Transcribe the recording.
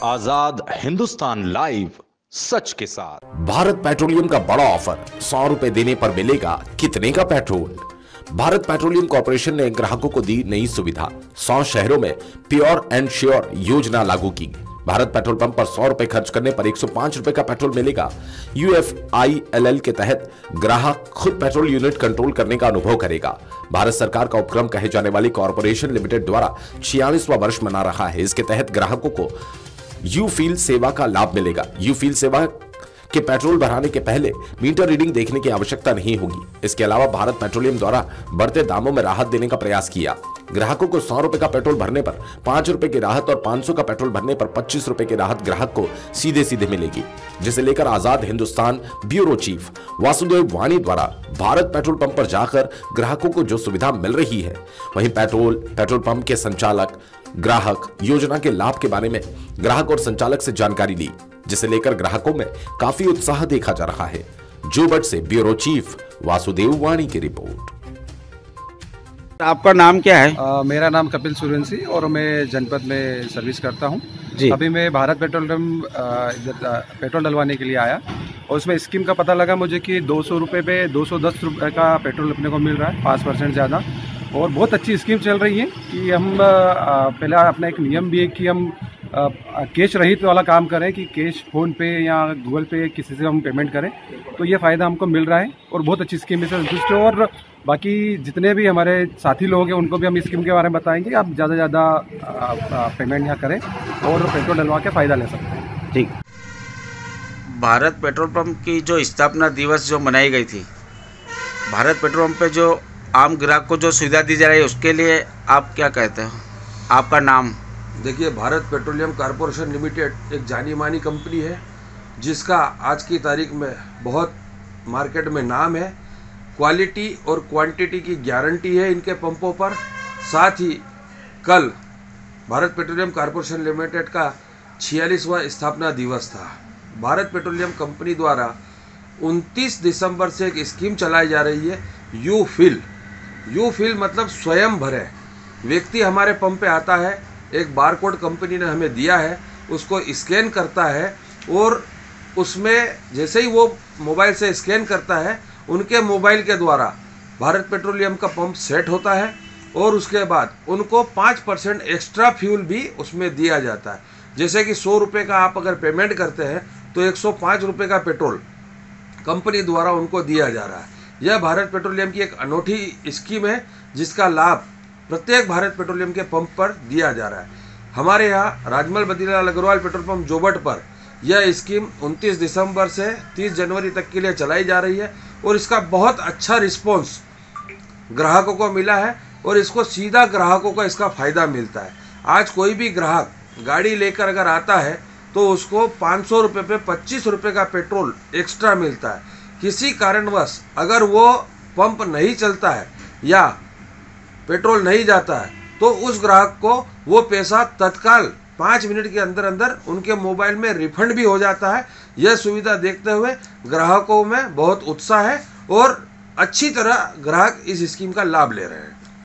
आजाद Hindustan live, सच के साथ। Bharat petroleum का बड़ा ऑफर, 100 रुपए देने पर मिलेगा कितने का पेट्रोल। भारत पेट्रोलियम कॉर्पोरेशन ने ग्राहकों को दी नई सुविधा। 100 शहरों में प्योर एंड श्योर योजना लागू की। भारत पेट्रोल पंप पर 100 रुपए खर्च करने पर 105 रुपए का पेट्रोल मिलेगा। UFILL के तहत ग्राहक खुद पेट्रोल यूनिट कंट्रोल करने का अनुभव करेगा। भारत सरकार का उपक्रम कहे जाने वाली कॉर्पोरेशन लिमिटेड द्वारा 46वां वर्ष मना रहा है। इसके तहत ग्राहकों को यूफील सेवा का लाभ मिलेगा। यूफील सेवा के पेट्रोल भराने के पहले मीटर रीडिंग देखने की आवश्यकता नहीं होगी। इसके अलावा भारत पेट्रोलियम द्वारा बढ़ते दामों में राहत देने का प्रयास किया। ग्राहकों को 100 रुपए का पेट्रोल भरने पर 5 रुपए की राहत और 500 का पेट्रोल भरने पर 25 रुपए की राहत ग्राहक को सीधे सीधे मिलेगी, जिसे लेकर आजाद हिंदुस्तान ब्यूरो चीफ वासुदेव वाणी द्वारा भारत पेट्रोल पंप पर जाकर ग्राहकों को जो सुविधा मिल रही है, वहीं पेट्रोल पंप के संचालक ग्राहक योजना के लाभ के बारे में ग्राहक और संचालक से जानकारी ली, जिसे लेकर ग्राहकों में काफी उत्साह देखा जा रहा है। जोबट से ब्यूरो चीफ वासुदेव वाणी की रिपोर्ट। आपका नाम क्या है? मेरा नाम कपिल सूर्यवंशी और मैं जनपद में सर्विस करता हूं। जी। अभी मैं भारत पेट्रोलियम पेट्रोल डलवाने के लिए आया और उसमें स्कीम का पता लगा मुझे कि 200 रुपये पे 210 रुपये का पेट्रोल अपने को मिल रहा है, 5% ज़्यादा। और बहुत अच्छी स्कीम चल रही है कि हम पहले अपना एक नियम भी है कि हम कैश रहित वाला काम करें, कि कैश फ़ोन पे या गूगल पे किसी से हम पेमेंट करें, तो ये फ़ायदा हमको मिल रहा है और बहुत अच्छी स्कीम है संतुष्ट। और बाकी जितने भी हमारे साथी लोग हैं उनको भी हम इस स्कीम के बारे में बताएंगे, आप ज़्यादा से ज़्यादा पेमेंट यहाँ करें और पेट्रोल डलवा के फ़ायदा ले सकते हैं। ठीक। भारत पेट्रोल पंप की जो स्थापना दिवस जो मनाई गई थी, भारत पेट्रोल पंप पे जो आम ग्राहक को जो सुविधा दी जा रही है, उसके लिए आप क्या कहते हो? आपका नाम? देखिए, भारत पेट्रोलियम कॉर्पोरेशन लिमिटेड एक जानी मानी कंपनी है जिसका आज की तारीख में बहुत मार्केट में नाम है। क्वालिटी और क्वांटिटी की गारंटी है इनके पंपों पर। साथ ही कल भारत पेट्रोलियम कॉर्पोरेशन लिमिटेड का 46वां स्थापना दिवस था। भारत पेट्रोलियम कंपनी द्वारा 29 दिसंबर से एक स्कीम चलाई जा रही है, यूफिल मतलब स्वयं भरे। व्यक्ति हमारे पंप पे आता है, एक बारकोड कंपनी ने हमें दिया है, उसको स्कैन करता है और उसमें जैसे ही वो मोबाइल से स्कैन करता है, उनके मोबाइल के द्वारा भारत पेट्रोलियम का पंप सेट होता है और उसके बाद उनको 5% एक्स्ट्रा फ्यूल भी उसमें दिया जाता है। जैसे कि 100 रुपये का आप अगर पेमेंट करते हैं तो 105 रुपये का पेट्रोल कंपनी द्वारा उनको दिया जा रहा है। यह भारत पेट्रोलियम की एक अनोखी स्कीम है जिसका लाभ प्रत्येक भारत पेट्रोलियम के पंप पर दिया जा रहा है। हमारे यहाँ राजमल बदीलाल अग्रवाल पेट्रोल पंप जोबट पर यह स्कीम 29 दिसंबर से 30 जनवरी तक के लिए चलाई जा रही है और इसका बहुत अच्छा रिस्पॉन्स ग्राहकों को मिला है और इसको सीधा ग्राहकों को इसका फ़ायदा मिलता है। आज कोई भी ग्राहक गाड़ी लेकर अगर आता है तो उसको 500 रुपये पे 25 रुपये का पेट्रोल एक्स्ट्रा मिलता है। किसी कारणवश अगर वो पंप नहीं चलता है या पेट्रोल नहीं जाता है तो उस ग्राहक को वो पैसा तत्काल 5 मिनट के अंदर अंदर उनके मोबाइल में रिफंड भी हो जाता है। यह सुविधा देखते हुए ग्राहकों में बहुत उत्साह है और अच्छी तरह ग्राहक इस स्कीम का लाभ ले रहे हैं।